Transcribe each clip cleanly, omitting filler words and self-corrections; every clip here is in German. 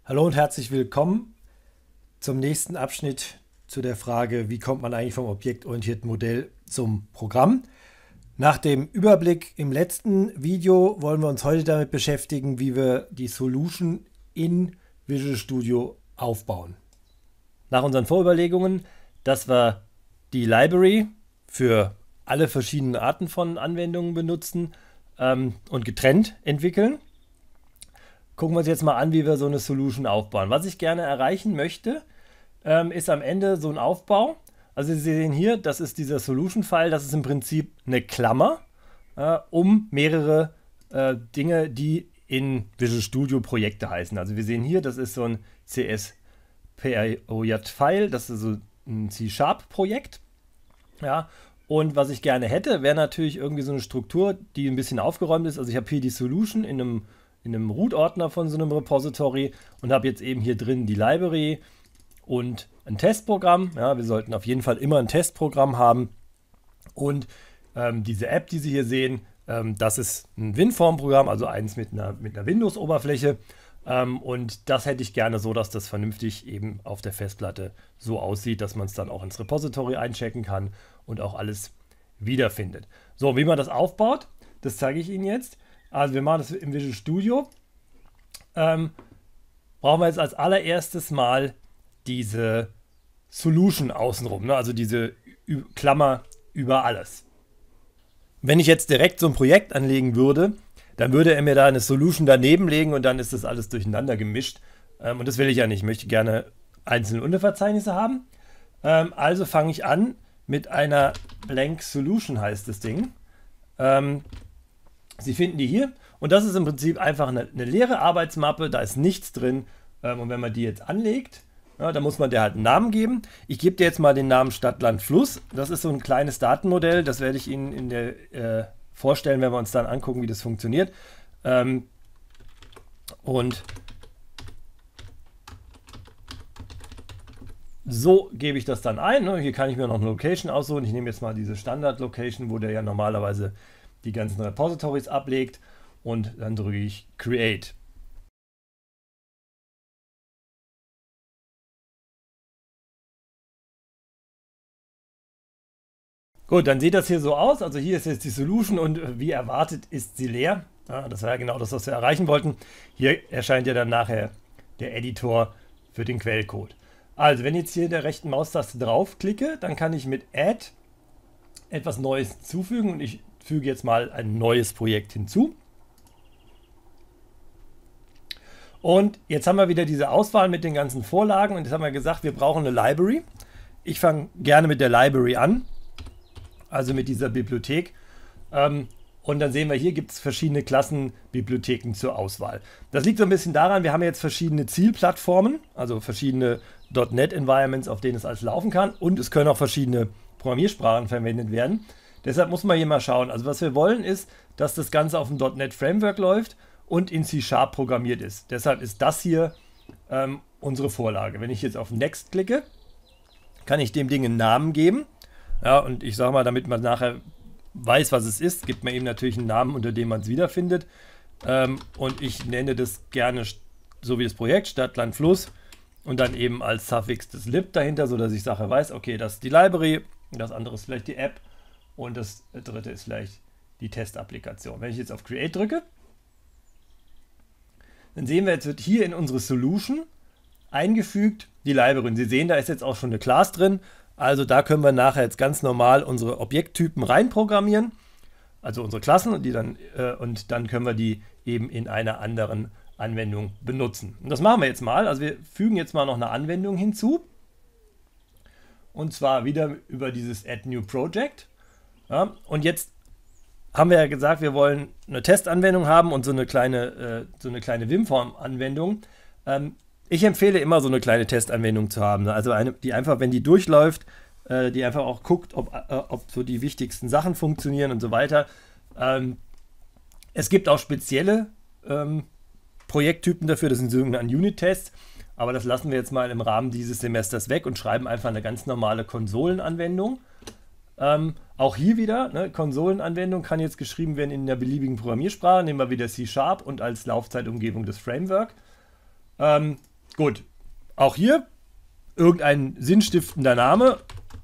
Hallo und herzlich willkommen zum nächsten Abschnitt zu der Frage, wie kommt man eigentlich vom objektorientierten Modell zum Programm. Nach dem Überblick im letzten Video wollen wir uns heute damit beschäftigen, wie wir die Solution in Visual Studio aufbauen. Nach unseren Vorüberlegungen, dass wir die Library für alle verschiedenen Arten von Anwendungen benutzen und getrennt entwickeln, gucken wir uns jetzt mal an, wie wir so eine Solution aufbauen. Was ich gerne erreichen möchte, ist am Ende so ein Aufbau. Also Sie sehen hier, das ist dieser Solution-File, das ist im Prinzip eine Klammer um mehrere Dinge, die in Visual Studio Projekte heißen. Also wir sehen hier, das ist so ein CSPROJ-File, das ist so ein C#-Projekt. Ja, und was ich gerne hätte, wäre natürlich irgendwie so eine Struktur, die ein bisschen aufgeräumt ist. Also ich habe hier die Solution in einem Root-Ordner von so einem Repository und habe jetzt eben hier drin die Library und ein Testprogramm. Ja, wir sollten auf jeden Fall immer ein Testprogramm haben. Und diese App, die Sie hier sehen, das ist ein WinForm-Programm, also eins mit einer Windows-Oberfläche. Und das hätte ich gerne so, dass das vernünftig eben auf der Festplatte so aussieht, dass man es dann auch ins Repository einchecken kann und auch alles wiederfindet. So, wie man das aufbaut, das zeige ich Ihnen jetzt. Also wir machen das im Visual Studio. Brauchen wir jetzt als allererstes mal diese Solution außenrum, ne? Also diese Klammer über alles. Wenn ich jetzt direkt so ein Projekt anlegen würde, dann würde er mir da eine Solution daneben legen und dann ist das alles durcheinander gemischt. Und das will ich ja nicht. Ich möchte gerne einzelne Unterverzeichnisse haben. Also fange ich an mit einer Blank Solution, heißt das Ding. Sie finden die hier und das ist im Prinzip einfach eine leere Arbeitsmappe, da ist nichts drin. Und wenn man die jetzt anlegt, ja, dann muss man der halt einen Namen geben. Ich gebe dir jetzt mal den Namen Stadt, Land, Fluss. Das ist so ein kleines Datenmodell, das werde ich Ihnen in der vorstellen, wenn wir uns dann angucken, wie das funktioniert. Und so gebe ich das dann ein. Hier kann ich mir noch eine Location aussuchen. Ich nehme jetzt mal diese Standard-Location, wo der ja normalerweise die ganzen Repositories ablegt. Und dann drücke ich Create. Gut, dann sieht das hier so aus. Also hier ist jetzt die Solution und wie erwartet ist sie leer. Ja, das war ja genau das, was wir erreichen wollten. Hier erscheint ja dann nachher der Editor für den Quellcode. Also wenn ich jetzt hier der rechten Maustaste draufklicke, dann kann ich mit Add etwas Neues hinzufügen und ich füge jetzt mal ein neues Projekt hinzu. Und jetzt haben wir wieder diese Auswahl mit den ganzen Vorlagen und jetzt haben wir gesagt, wir brauchen eine Library. Ich fange gerne mit der Library an. Also mit dieser Bibliothek. Und dann sehen wir, hier gibt es verschiedene Klassenbibliotheken zur Auswahl. Das liegt so ein bisschen daran, wir haben jetzt verschiedene Zielplattformen, also verschiedene .NET-Environments, auf denen es alles laufen kann. Und es können auch verschiedene Programmiersprachen verwendet werden. Deshalb muss man hier mal schauen. Also was wir wollen ist, dass das Ganze auf dem .NET Framework läuft und in C# programmiert ist. Deshalb ist das hier unsere Vorlage. Wenn ich jetzt auf Next klicke, kann ich dem Ding einen Namen geben. Ja, und ich sage mal, damit man nachher weiß, was es ist, gibt man eben natürlich einen Namen, unter dem man es wiederfindet. Und ich nenne das gerne so wie das Projekt, Stadt, Land, Fluss. Und dann eben als Suffix das lib dahinter, sodass ich Sache weiß, okay, das ist die Library, das andere ist vielleicht die App und das dritte ist vielleicht die Testapplikation. Wenn ich jetzt auf Create drücke, dann sehen wir, jetzt wird hier in unsere Solution eingefügt die Library. Und Sie sehen, da ist jetzt auch schon eine Class drin. Also da können wir nachher jetzt ganz normal unsere Objekttypen reinprogrammieren, also unsere Klassen, und dann können wir die eben in einer anderen Anwendung benutzen. Und das machen wir jetzt mal. Also wir fügen jetzt mal noch eine Anwendung hinzu. Und zwar wieder über dieses Add New Project. Ja, und jetzt haben wir ja gesagt, wir wollen eine Testanwendung haben und so eine kleine WinForm-Anwendung. Ich empfehle immer, so eine kleine Testanwendung zu haben. Also eine, die einfach, wenn die durchläuft, die einfach auch guckt, ob so die wichtigsten Sachen funktionieren und so weiter. Es gibt auch spezielle Projekttypen dafür, das sind sogenannte Unit-Tests. Aber das lassen wir jetzt mal im Rahmen dieses Semesters weg und schreiben einfach eine ganz normale Konsolenanwendung. Auch hier wieder, ne, Konsolenanwendung kann jetzt geschrieben werden in einer beliebigen Programmiersprache. Nehmen wir wieder C# und als Laufzeitumgebung das Framework. Gut, auch hier irgendein sinnstiftender Name.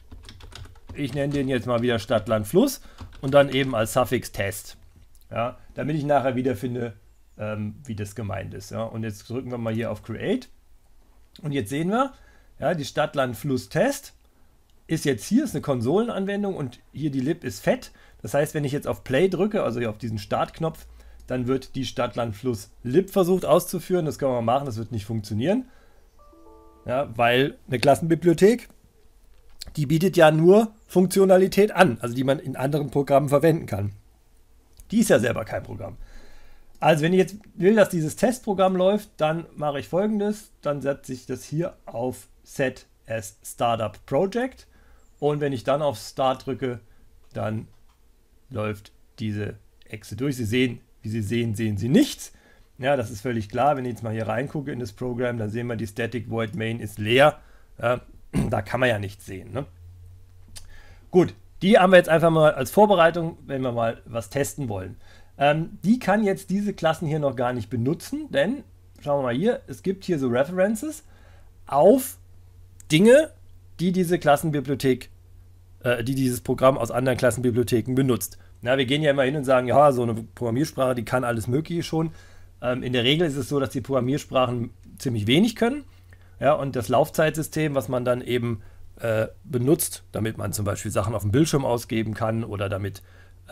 Ich nenne den jetzt mal wieder Stadt, Land, Fluss und dann eben als Suffix Test. Ja, damit ich nachher wiederfinde, wie das gemeint ist. Ja. Und jetzt drücken wir mal hier auf Create. Und jetzt sehen wir, ja, die Stadt, Land, Fluss Test ist jetzt hier, ist eine Konsolenanwendung und hier die lib ist fett. Das heißt, wenn ich jetzt auf Play drücke, also hier auf diesen Startknopf, dann wird die Stadt, Land, Fluss lib versucht auszuführen. Das können wir mal machen, das wird nicht funktionieren. Ja, weil eine Klassenbibliothek, die bietet ja nur Funktionalität an, also die man in anderen Programmen verwenden kann. Die ist ja selber kein Programm. Also wenn ich jetzt will, dass dieses Testprogramm läuft, dann mache ich Folgendes. Dann setze ich das hier auf Set as Startup Project. Und wenn ich dann auf Start drücke, dann läuft diese Exe durch. Sie sehen, wie Sie sehen, sehen Sie nichts. Ja, das ist völlig klar. Wenn ich jetzt mal hier reingucke in das Programm, dann sehen wir, die Static Void Main ist leer. Da kann man ja nichts sehen. Ne? Gut, die haben wir jetzt einfach mal als Vorbereitung, wenn wir mal was testen wollen. Die kann jetzt diese Klassen hier noch gar nicht benutzen, denn, schauen wir mal hier, es gibt hier so References auf Dinge, die diese Klassenbibliothek, die dieses Programm aus anderen Klassenbibliotheken benutzt. Na, wir gehen ja immer hin und sagen, ja, so eine Programmiersprache, die kann alles Mögliche schon. In der Regel ist es so, dass die Programmiersprachen ziemlich wenig können. Ja, und das Laufzeitsystem, was man dann eben benutzt, damit man zum Beispiel Sachen auf dem Bildschirm ausgeben kann oder damit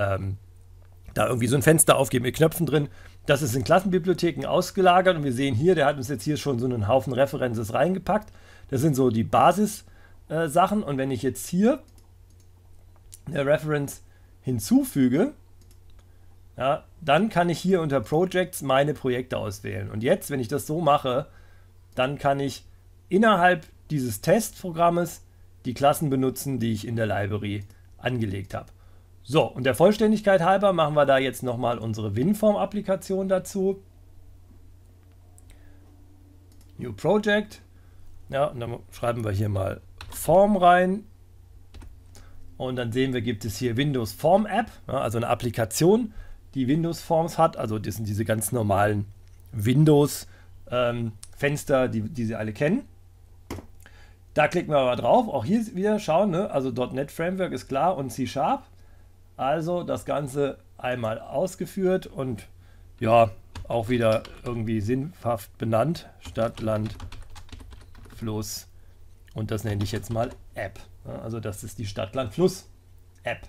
da irgendwie so ein Fenster aufgeben mit Knöpfen drin. Das ist in Klassenbibliotheken ausgelagert und wir sehen hier, der hat uns jetzt hier schon so einen Haufen References reingepackt. Das sind so die Basis-Sachen und wenn ich jetzt hier eine Reference hinzufüge, ja, dann kann ich hier unter Projects meine Projekte auswählen. Und jetzt, wenn ich das so mache, dann kann ich innerhalb dieses Testprogrammes die Klassen benutzen, die ich in der Library angelegt habe. So, und der Vollständigkeit halber machen wir da jetzt nochmal unsere WinForm-Applikation dazu. New Project. Ja, und dann schreiben wir hier mal Form rein. Und dann sehen wir, gibt es hier Windows Form App, ja, also eine Applikation, die Windows Forms hat. Also das sind diese ganz normalen Windows Fenster, die Sie alle kennen. Da klicken wir aber drauf. Auch hier wieder schauen, ne? Also .NET Framework ist klar und C#. Also das Ganze einmal ausgeführt und ja, auch wieder irgendwie sinnhaft benannt. Stadt, Land, Fluss. Und das nenne ich jetzt mal App. Ja, also das ist die Stadt, Land, Fluss App.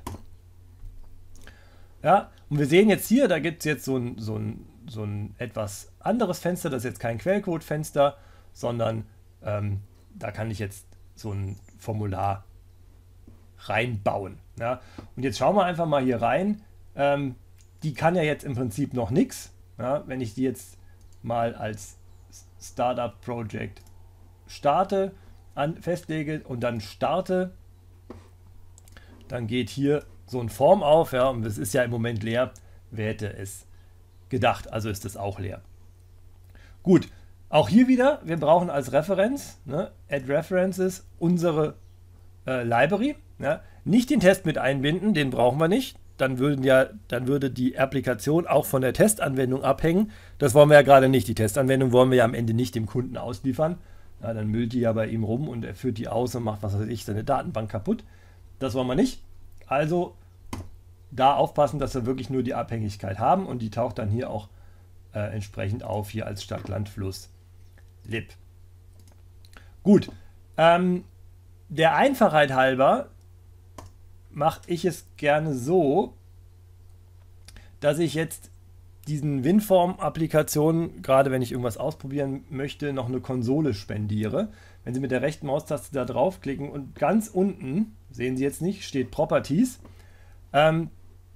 Ja, und wir sehen jetzt hier, da gibt es jetzt so ein etwas anderes Fenster. Das ist jetzt kein Quellcode-Fenster, sondern da kann ich jetzt so ein Formular reinbauen. Ja. Und jetzt schauen wir einfach mal hier rein. Die kann ja jetzt im Prinzip noch nichts. Ja. Wenn ich die jetzt mal als Startup Project starte, festlege und dann starte, dann geht hier so ein Form auf. Ja, und es ist ja im Moment leer. Wer hätte es gedacht? Also ist es auch leer. Gut, auch hier wieder, wir brauchen als Referenz, ne, Add References, unsere Library. Ja, nicht den Test mit einbinden, den brauchen wir nicht. Dann würde die Applikation auch von der Testanwendung abhängen. Das wollen wir ja gerade nicht. Die Testanwendung wollen wir ja am Ende nicht dem Kunden ausliefern. Ja, dann müllt die ja bei ihm rum und er führt die aus und macht, was weiß ich, seine Datenbank kaputt. Das wollen wir nicht. Also da aufpassen, dass wir wirklich nur die Abhängigkeit haben und die taucht dann hier auch entsprechend auf, hier als Stadt, Land, Fluss, lib. Gut. Der Einfachheit halber mache ich es gerne so, dass ich jetzt diesen WinForm-Applikationen, gerade wenn ich irgendwas ausprobieren möchte, noch eine Konsole spendiere. Wenn Sie mit der rechten Maustaste da draufklicken und ganz unten, sehen Sie jetzt nicht, steht Properties, dann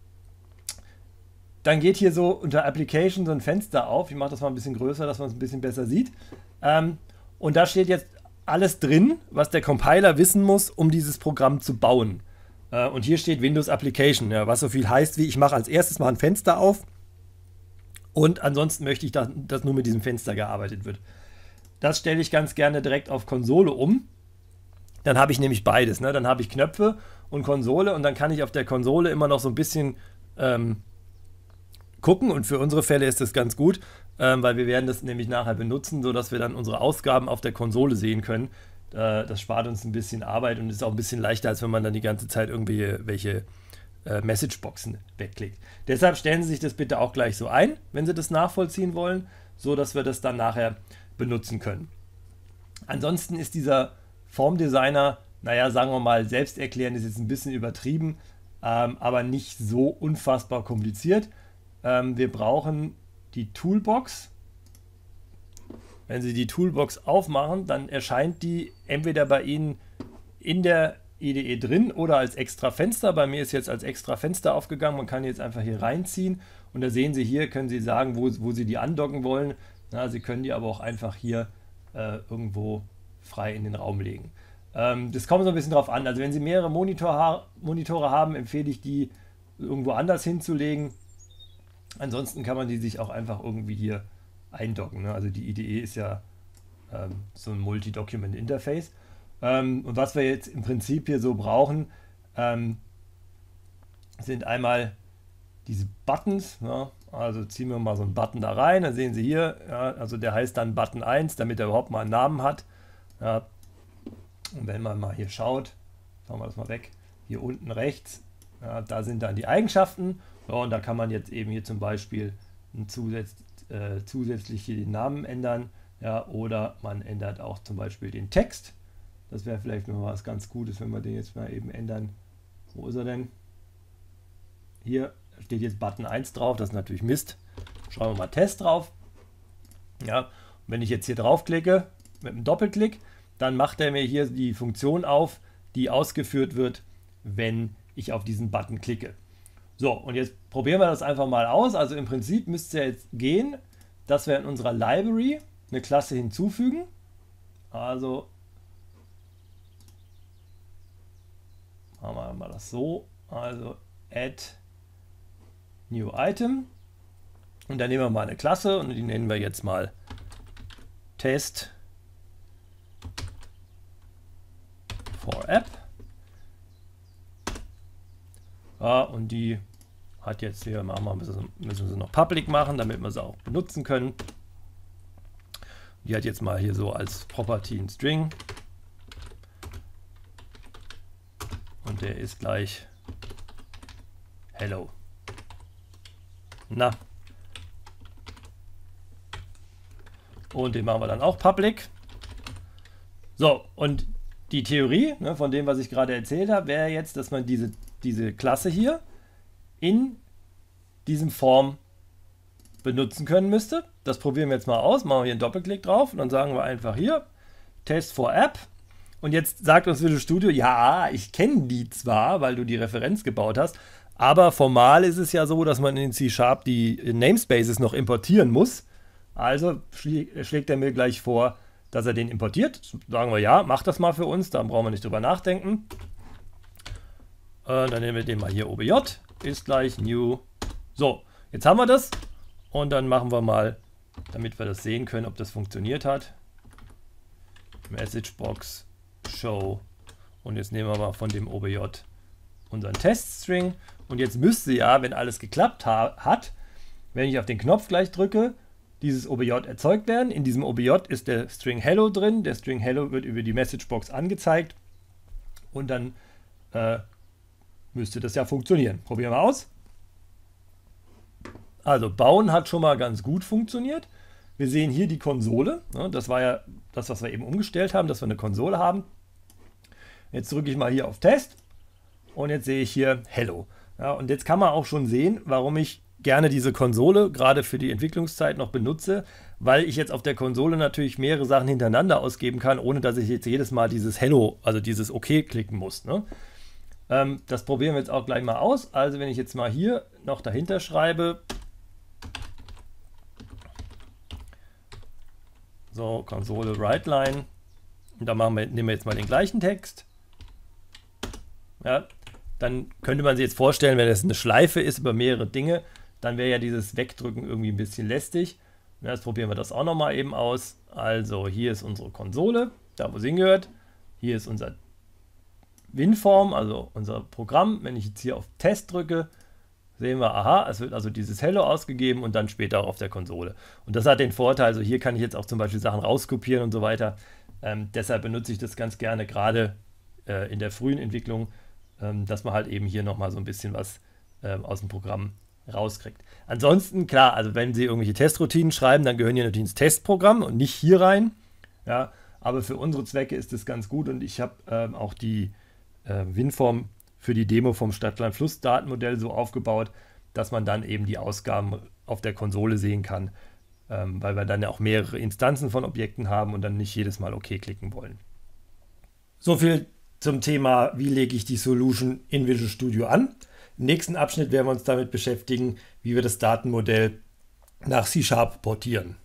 geht hier so unter Application so ein Fenster auf. Ich mache das mal ein bisschen größer, dass man es ein bisschen besser sieht. Und da steht jetzt alles drin, was der Compiler wissen muss, um dieses Programm zu bauen. Und hier steht Windows Application, ja, was so viel heißt wie, ich mache als erstes mal ein Fenster auf und ansonsten möchte ich, dass nur mit diesem Fenster gearbeitet wird. Das stelle ich ganz gerne direkt auf Konsole um. Dann habe ich nämlich beides. Ne? Dann habe ich Knöpfe und Konsole und dann kann ich auf der Konsole immer noch so ein bisschen gucken und für unsere Fälle ist das ganz gut, weil wir werden das nämlich nachher benutzen, sodass wir dann unsere Ausgaben auf der Konsole sehen können. Das spart uns ein bisschen Arbeit und ist auch ein bisschen leichter, als wenn man dann die ganze Zeit irgendwelche Messageboxen wegklickt. Deshalb stellen Sie sich das bitte auch gleich so ein, wenn Sie das nachvollziehen wollen, so dass wir das dann nachher benutzen können. Ansonsten ist dieser Formdesigner, naja, sagen wir mal, selbsterklärend ist jetzt ein bisschen übertrieben, aber nicht so unfassbar kompliziert. Wir brauchen die Toolbox. Wenn Sie die Toolbox aufmachen, dann erscheint die entweder bei Ihnen in der IDE drin oder als extra Fenster. Bei mir ist jetzt als extra Fenster aufgegangen. Man kann jetzt einfach hier reinziehen und da sehen Sie hier, können Sie sagen, wo Sie die andocken wollen. Na, Sie können die aber auch einfach hier irgendwo frei in den Raum legen. Das kommt so ein bisschen drauf an. Also wenn Sie mehrere Monitore haben, empfehle ich die irgendwo anders hinzulegen. Ansonsten kann man die sich auch einfach irgendwie hier eindocken. Ne? Also die IDE ist ja so ein Multi-Document-Interface. Und was wir jetzt im Prinzip hier so brauchen, sind einmal diese Buttons. Ja? Also ziehen wir mal so einen Button da rein. Dann sehen Sie hier, ja, also der heißt dann Button 1, damit er überhaupt mal einen Namen hat. Ja? Und wenn man mal hier schaut, schauen wir das mal weg, hier unten rechts, ja, da sind dann die Eigenschaften. Ja, und da kann man jetzt eben hier zum Beispiel zusätzlich hier den Namen ändern, ja, oder man ändert auch zum Beispiel den Text. Das wäre vielleicht noch was ganz Gutes, wenn wir den jetzt mal eben ändern. Wo ist er denn? Hier steht jetzt Button 1 drauf, das ist natürlich Mist. Schreiben wir mal Test drauf. Ja, und wenn ich jetzt hier draufklicke, mit einem Doppelklick, dann macht er mir hier die Funktion auf, die ausgeführt wird, wenn ich auf diesen Button klicke. So, und jetzt probieren wir das einfach mal aus. Also im Prinzip müsste es jetzt gehen, dass wir in unserer Library eine Klasse hinzufügen. Also machen wir mal das so. Also add new item. Und dann nehmen wir mal eine Klasse und die nennen wir jetzt mal Test for App. Ja, und die hat jetzt hier, müssen sie noch public machen, damit wir sie auch benutzen können. Die hat jetzt mal hier so als Property ein String. Und der ist gleich Hello. Na. Und den machen wir dann auch public. So, und die Theorie, ne, von dem, was ich gerade erzählt habe, wäre jetzt, dass man diese Klasse hier in diesem Form benutzen können müsste. Das probieren wir jetzt mal aus. Machen wir hier einen Doppelklick drauf und dann sagen wir einfach hier Test for App. Und jetzt sagt uns Visual Studio, ja, ich kenne die zwar, weil du die Referenz gebaut hast, aber formal ist es ja so, dass man in C# die Namespaces noch importieren muss. Also schlägt er mir gleich vor, dass er den importiert. Sagen wir ja, mach das mal für uns, da brauchen wir nicht drüber nachdenken. Dann nehmen wir den mal hier OBJ, ist gleich new. So, jetzt haben wir das und dann machen wir mal, damit wir das sehen können, ob das funktioniert hat. Messagebox show und jetzt nehmen wir mal von dem OBJ unseren Teststring und jetzt müsste ja, wenn alles geklappt hat, wenn ich auf den Knopf gleich drücke, dieses OBJ erzeugt werden. In diesem OBJ ist der String Hello drin. Der String Hello wird über die Messagebox angezeigt und dann müsste das ja funktionieren. Probieren wir aus. Also bauen hat schon mal ganz gut funktioniert. Wir sehen hier die Konsole. Das war ja das, was wir eben umgestellt haben, dass wir eine Konsole haben. Jetzt drücke ich mal hier auf Test und jetzt sehe ich hier Hello. Ja, und jetzt kann man auch schon sehen, warum ich gerne diese Konsole gerade für die Entwicklungszeit noch benutze, weil ich jetzt auf der Konsole natürlich mehrere Sachen hintereinander ausgeben kann, ohne dass ich jetzt jedes Mal dieses Hello, also dieses OK klicken muss. Ne? Das probieren wir jetzt auch gleich mal aus. Also wenn ich jetzt mal hier noch dahinter schreibe, so Konsole WriteLine, und da nehmen wir jetzt mal den gleichen Text. Ja, dann könnte man sich jetzt vorstellen, wenn es eine Schleife ist über mehrere Dinge, dann wäre ja dieses Wegdrücken irgendwie ein bisschen lästig. Ja, jetzt probieren wir das auch nochmal eben aus. Also hier ist unsere Konsole, da wo es hingehört. Hier ist unser WinForm, also unser Programm. Wenn ich jetzt hier auf Test drücke, sehen wir, aha, es wird also dieses Hello ausgegeben und dann später auch auf der Konsole. Und das hat den Vorteil, also hier kann ich jetzt auch zum Beispiel Sachen rauskopieren und so weiter. Deshalb benutze ich das ganz gerne, gerade in der frühen Entwicklung, dass man halt eben hier nochmal so ein bisschen was aus dem Programm rauskriegt. Ansonsten, klar, also wenn Sie irgendwelche Testroutinen schreiben, dann gehören die natürlich ins Testprogramm und nicht hier rein. Ja, aber für unsere Zwecke ist das ganz gut und ich habe auch die WinForm für die Demo vom Stadt-Land-Fluss-Datenmodell so aufgebaut, dass man dann eben die Ausgaben auf der Konsole sehen kann, weil wir dann ja auch mehrere Instanzen von Objekten haben und dann nicht jedes Mal OK klicken wollen. So viel zum Thema, wie lege ich die Solution in Visual Studio an. Im nächsten Abschnitt werden wir uns damit beschäftigen, wie wir das Datenmodell nach C# portieren.